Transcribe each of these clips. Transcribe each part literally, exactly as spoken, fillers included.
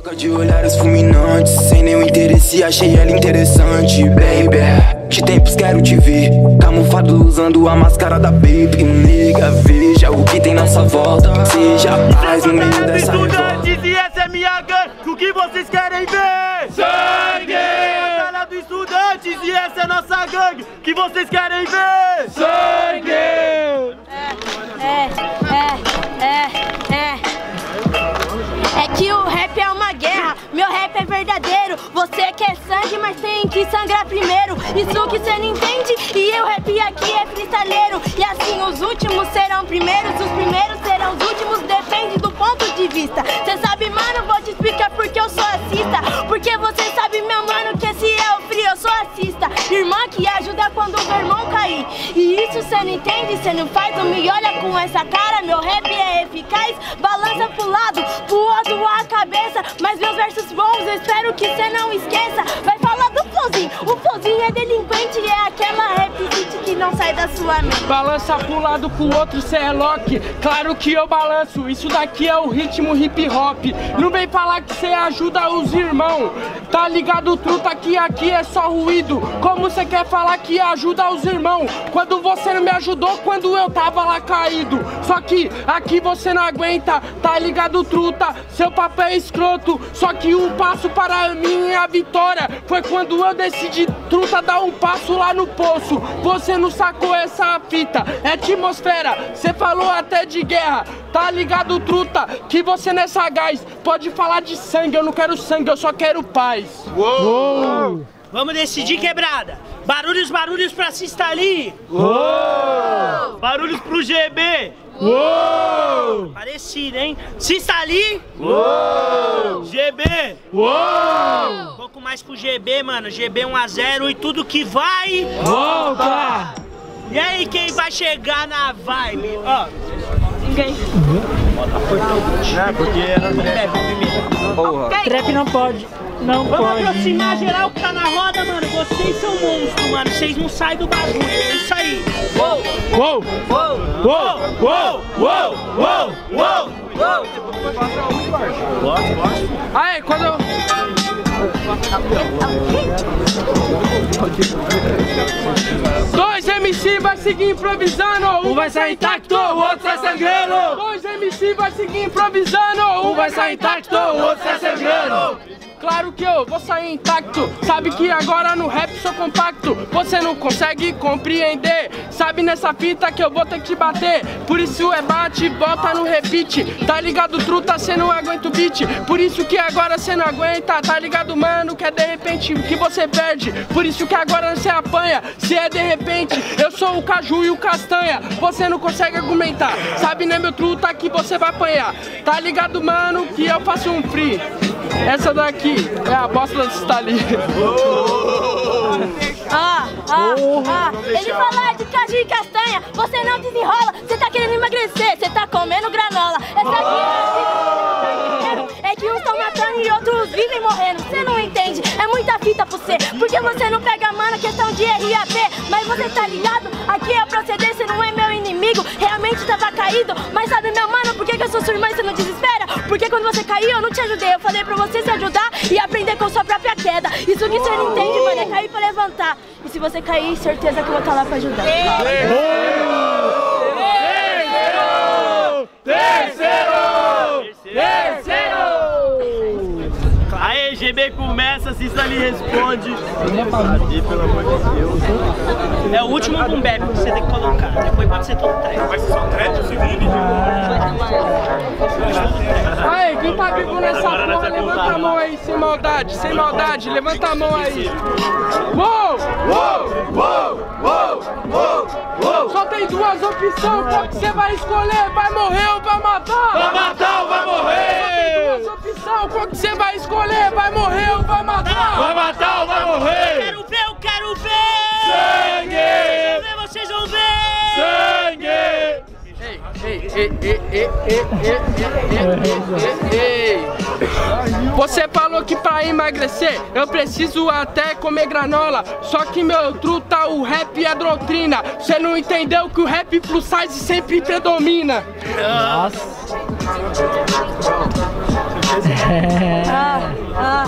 Troca de olhares fulminantes, sem nenhum interesse, achei ela interessante, baby. De tempos quero te ver, camuflado usando a máscara da baby. Nega, veja o que tem nossa volta, seja paz no meio dessa revolta. E essa é minha gangue, o que vocês querem ver? Sangue! Batalha dos estudantes e essa é nossa gangue, o que vocês querem ver? Sangue! É, é, é, é, é. É que o rap é uma guerra, meu rap é verdadeiro. Você quer sangue, mas tem que sangrar primeiro. Isso que você não entende, e o rap aqui é freestyleiro. E assim os últimos serão primeiros, os primeiros serão os últimos, depende do ponto de vista. Cê sabe, mano, vou te explicar porque eu sou racista. Porque você sabe, meu mano, que esse é o frio, eu sou racista. Irmã que ajuda quando o meu irmão cair. E isso cê não entende, cê não faz, não me olha com essa cara. Meu rap é eficaz, balança pro lado, pro outro a cabeça. Mas meus versos bons, eu espero que cê não esqueça. Vai falar do flowzinho, o flowzinho é delinquente. É aquela rap que não sai da sua mente. Balança pro lado, pro outro, cê é Loki. Claro que eu balanço, isso daqui é o ritmo hip hop. Não vem falar que cê ajuda os irmãos. Tá ligado, truta, que aqui é só ruído. Como cê quer falar que ajuda os irmãos quando você não me ajudou quando eu tava lá caído? Só que aqui você não aguenta, tá ligado, truta? Seu papel é escroto, só que um passo para mim é a vitória. Foi quando eu decidi, truta, dar um passo lá no poço. Você não sacou essa fita, é atmosfera. Cê falou até de guerra, tá ligado, truta? Que você não é sagaz, pode falar de sangue, eu não quero sangue, eu só quero paz. Uou! Uou. Vamos decidir, quebrada. Barulhos, barulhos pra Sistali. Uou! Barulhos pro G B. Uou! Parecido, hein? Sistali. Uou! G B. Uou! Um pouco mais pro G B, mano. G B um a zero e tudo que vai... Volta! E aí, quem vai chegar na vibe? Ó. Ninguém. Não, porque era trap. Porra. Trap não pode. Não Vamos pode. aproximar geral que tá na roda, mano. Vocês são monstros, mano. Vocês não saem do bagulho. É isso aí. Uou! Uou! Uou! Uou! Uou! Uou! Uou! Uou! Uou! Aí, quando eu... Dois M C vai seguir improvisando, um vai sair intacto, o outro sai sangrando. Dois M C vai seguir improvisando, um vai sair intacto, o outro sai sangrando. Claro que eu vou sair intacto, sabe que agora no rap sou compacto. Você não consegue compreender, sabe nessa fita que eu vou ter que te bater. Por isso é bate, volta no repeat. Tá ligado, truta, cê não aguenta o beat. Por isso que agora cê não aguenta, tá ligado, mano, que é de repente que você perde. Por isso que agora cê apanha, se é de repente. Eu sou o caju e o castanha, você não consegue argumentar. Sabe, né, meu truta, que você vai apanhar. Tá ligado, mano, que eu faço um free. Essa daqui é a bosta da Sistali. Ah, ah, ah, ele fala de caju e castanha, você não desenrola, você tá querendo emagrecer, você tá comendo granola. Essa aqui é, é que uns estão matando e outros vivem morrendo, você não entende, é muita fita pra você, porque você não pega, mano, questão de R A P, mas você tá ligado, aqui é procedência, não é meu inimigo, realmente tava caído, mas sabe, meu mano, por que, que eu sou sua irmã e você não desespera? Porque quando você caiu eu não te ajudei, eu falei pra você se ajudar e aprender com sua própria queda. Isso que você não entende, mano, é cair pra levantar. E se você cair, certeza que eu vou estar lá pra ajudar. Terceiro! Terceiro! Terceiro! Aê, G B começa, Sistali responde. Adi, pelo amor de Deus. É o último boom bap que você tem que colocar. Depois pode ser todo trap. Vai ser só trap o segundo? Aí, quem tá vivo nessa porra, levanta a mão aí, sem maldade, sem maldade, levanta a mão aí. Uou! Uou! Uou! Uou! Uou! Uou! Só tem duas opções, qual que você vai escolher? Vai morrer ou vai matar? Vai matar ou vai morrer? Só tem duas opções, qual que você vai escolher? Vai morrer ou vai matar? Vai matar ou vai morrer? Quero ver, eu quero ver! Sangue! Quero ver, vocês vão ver! Sangue! Ei, ei, ei, ei, ei, ei, ei, ei, ei. Você falou que pra emagrecer eu preciso até comer granola. Só que, meu truta, o rap é doutrina. Você não entendeu que o rap plus size sempre predomina. Ah.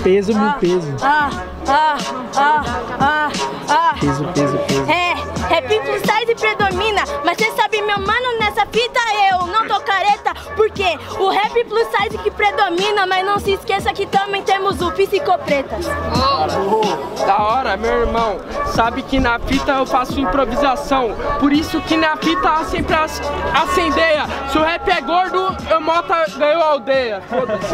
Peso, mil peso. Ah, ah, ah, ah, ah. Peso, peso, peso. É, rap plus size predomina, mas cê sabe, meu mano, nessa fita eu não tô careta, porque o rap plus size que predomina, mas não se esqueça que também temos o Psicopretas. Oh, da hora, meu irmão. Sabe que na fita eu faço improvisação, por isso que na fita sempre as, acendeia. Se o rap é gordo, eu mota ganhou a aldeia. Foda-se.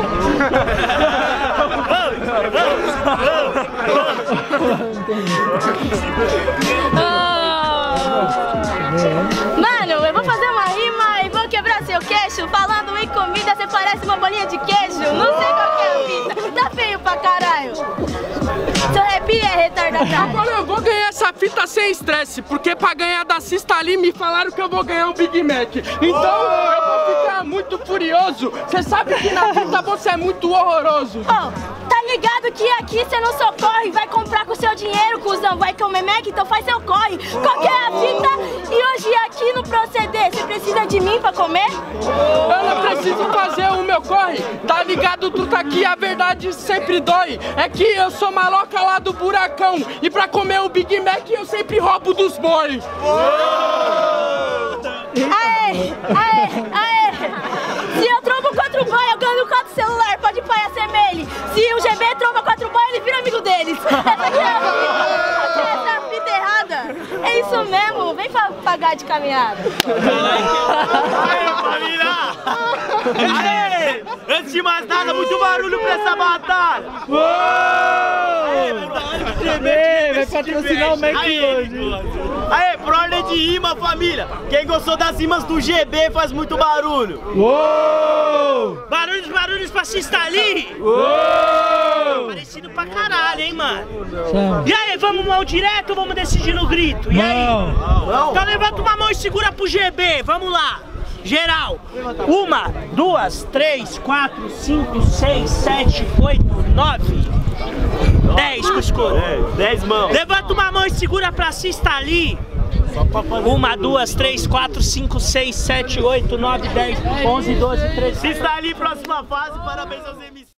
Mano, eu vou fazer uma rima e vou quebrar seu queixo. Falando em comida, você parece uma bolinha de queijo. Não sei qual que é a fita, tá feio pra caralho. Seu rap é retardado. Agora eu vou ganhar essa fita sem estresse, porque pra ganhar da Cista ali me falaram que eu vou ganhar um Big Mac. Então eu vou ficar muito furioso. Você sabe que na fita você é muito horroroso. Oh, tá ligado que aqui você não socorre, vai comprar com seu dinheiro, cuzão, vai comer Mac, então faz seu corre. Qual que é a fita? E hoje aqui no proceder, você precisa de mim pra comer? Eu não preciso fazer o meu corre, tá ligado? Tu tá aqui, a verdade sempre dói. É que eu sou maloca lá do buracão, e pra comer o Big Mac eu sempre roubo dos boys. Aê, aê, aê. Se eu trombo quatro boy, eu ganho quatro celular, pode paia ser mele. Se o G B tromba quatro boy, ele vira amigo deles. Essa aqui é a fita, essa é a fita errada. É isso mesmo, vem pra pagar de caminhada. Aí, família! Aê! Antes de mais nada, muito barulho pra essa batalha! Vai patrocinar o Mac hoje. Aê, por ordem de rima, família! Quem gostou das rimas do G B faz muito barulho! Uou! Barulhos, barulhos pra Cista ali! Uou! Parecido pra caralho, hein, mano? Chama. E aí, vamos mal direto ou vamos decidir no grito? E aí? Não. Então levanta uma mão e segura pro G B, vamos lá! Geral! Uma, duas, três, quatro, cinco, seis, sete, oito, nove, dez, Cuscuro. Dez mãos. Levanta uma mão e segura pra Cista ali. Uma, duas, três, quatro, cinco, seis, sete, oito, nove, dez, onze, doze, treze. Se está ali, próxima fase, parabéns aos M C.